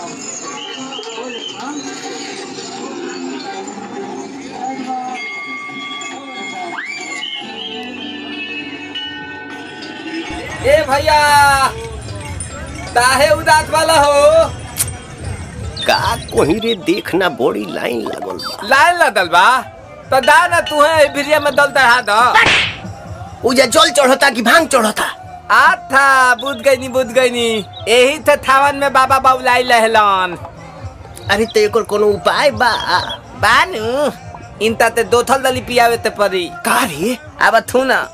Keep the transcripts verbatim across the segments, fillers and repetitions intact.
ए भैया काहे उदास वाला हो? का कोही रे देखना बड़ी लाइन लगल बा। लाइन लगल बा तो दा ना तू है भिरिया में दल चढ़ा दो। उजा जल चढ़ता कि भांग चढ़ता? आथा बुझ गई नी बुझ गई नी यही थे थावन में बाबा बाबुलाई लहलन। अरे तो एकर कोनो उपाय बा? बानू इनता ते दो थल दली पियावे ते परी। का रे? अब थू ना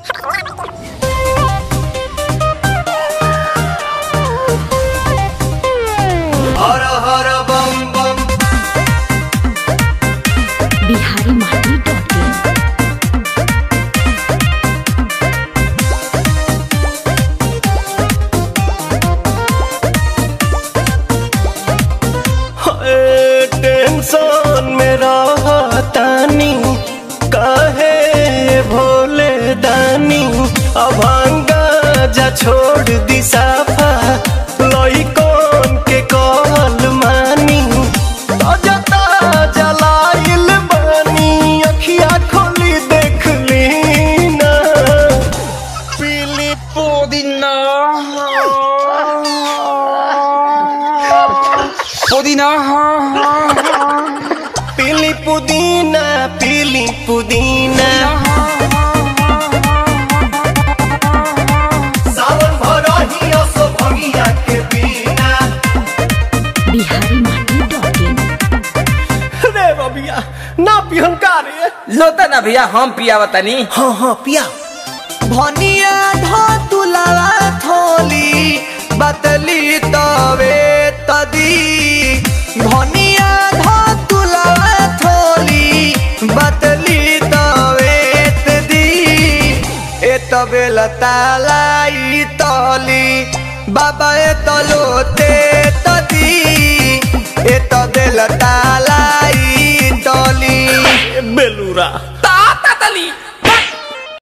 हर हर बम बम बिहारी माटी डॉट इन टेंशन में रहतानी काहे भोले दानी अभांगा जा छोड़ दी साफा लइकन के कहल मानी ताजा ताजा लाइल बानी अखिया खोली देख ली ना पीली पुदीना पुदीना पीली पुदीना पीली पुदीना सावन भरही असो भंगिया के बिना बिहारी माटी डॉट रे बबिया ना पिहन का रे लोता ना भैया हम पियावा तनी। हाँ हाँ पिया भनिया धो तुलावा थोली बतली तवे तदी भनिया धो तुलावा थोली बतली तवे तदी ए तबे लतालाई तली बाबा ए तलोते तदी ए तबे लतालाई तली बेलूरा